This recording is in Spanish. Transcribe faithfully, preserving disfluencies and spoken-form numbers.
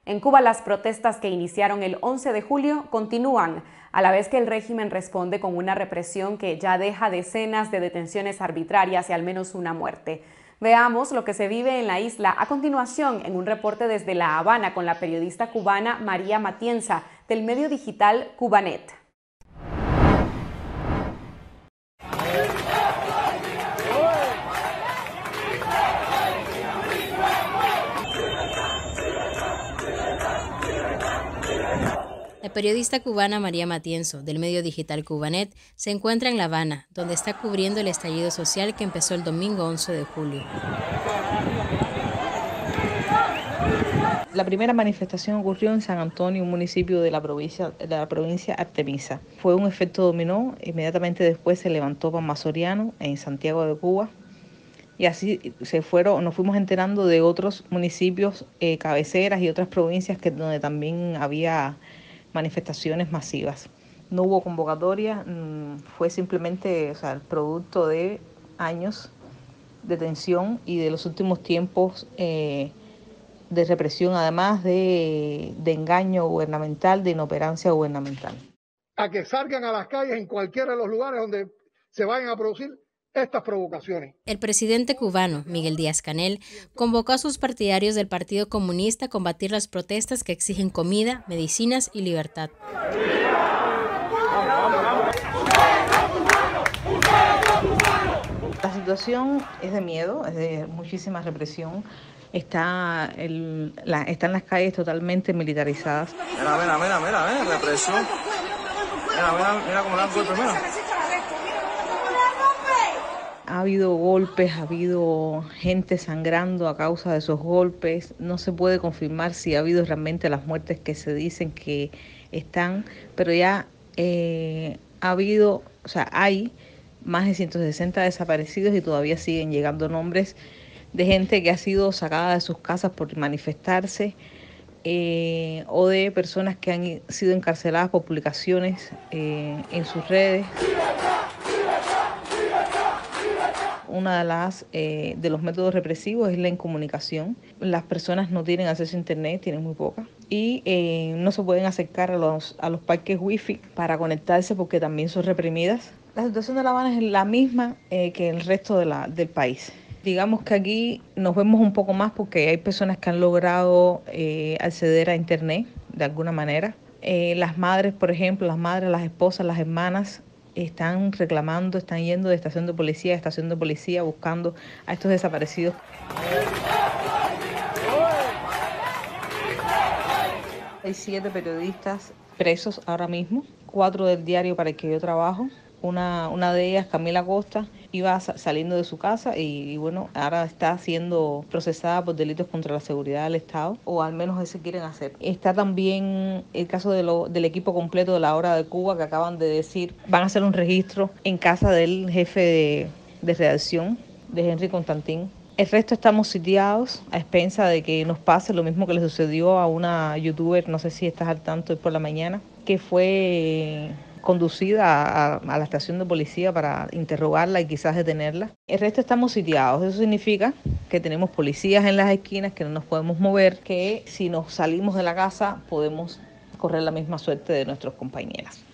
En Cuba, las protestas que iniciaron el once de julio continúan, a la vez que el régimen responde con una represión que ya deja decenas de detenciones arbitrarias y al menos una muerte. Veamos lo que se vive en la isla a continuación en un reporte desde La Habana con la periodista cubana María Matienza del medio digital Cubanet. La periodista cubana María Matienzo, del medio digital Cubanet, se encuentra en La Habana, donde está cubriendo el estallido social que empezó el domingo once de julio. La primera manifestación ocurrió en San Antonio, un municipio de la provincia, de la provincia Artemisa. Fue un efecto dominó, inmediatamente después se levantó Palma Soriano en Santiago de Cuba. Y así se fueron, nos fuimos enterando de otros municipios, eh, cabeceras y otras provincias que, donde también había manifestaciones masivas. No hubo convocatoria, mmm, fue simplemente, o sea, el producto de años de tensión y de los últimos tiempos eh, de represión, además de, de engaño gubernamental, de inoperancia gubernamental. A que salgan a las calles en cualquiera de los lugares donde se vayan a producir estas provocaciones. El presidente cubano, Miguel Díaz-Canel, convocó a sus partidarios del Partido Comunista a combatir las protestas que exigen comida, medicinas y libertad. La situación es de miedo, es de muchísima represión. Está el, la, están las calles totalmente militarizadas. Mira, mira, mira, mira, mira, represión. Mira, mira, mira cómo le dan golpes, mira. Ha habido golpes, ha habido gente sangrando a causa de esos golpes. No se puede confirmar si ha habido realmente las muertes que se dicen que están, pero ya eh, ha habido, o sea, hay más de ciento sesenta desaparecidos y todavía siguen llegando nombres de gente que ha sido sacada de sus casas por manifestarse eh, o de personas que han sido encarceladas por publicaciones eh, en sus redes. Una de las eh, de los métodos represivos es la incomunicación. Las personas no tienen acceso a internet, tienen muy poca, y eh, no se pueden acercar a los, a los parques wifi para conectarse porque también son reprimidas. La situación de La Habana es la misma eh, que el resto de la, del país. Digamos que aquí nos vemos un poco más porque hay personas que han logrado eh, acceder a internet de alguna manera. Eh, las madres, por ejemplo, las madres, las esposas, las hermanas, están reclamando, están yendo de estación de policía a estación de policía buscando a estos desaparecidos. Hay siete periodistas presos ahora mismo, cuatro del diario para el que yo trabajo. Una, una de ellas, Camila Costa, iba saliendo de su casa y, y bueno, ahora está siendo procesada por delitos contra la seguridad del Estado, o al menos eso quieren hacer. Está también el caso de lo, del equipo completo de La Hora de Cuba, que acaban de decir, van a hacer un registro en casa del jefe de, de redacción, de Henry Constantín. El resto estamos sitiados a expensa de que nos pase lo mismo que le sucedió a una youtuber, no sé si estás al tanto, hoy por la mañana, que fue conducida a, a la estación de policía para interrogarla y quizás detenerla. El resto estamos sitiados. Eso significa que tenemos policías en las esquinas, que no nos podemos mover, que si nos salimos de la casa podemos correr la misma suerte de nuestros compañeros.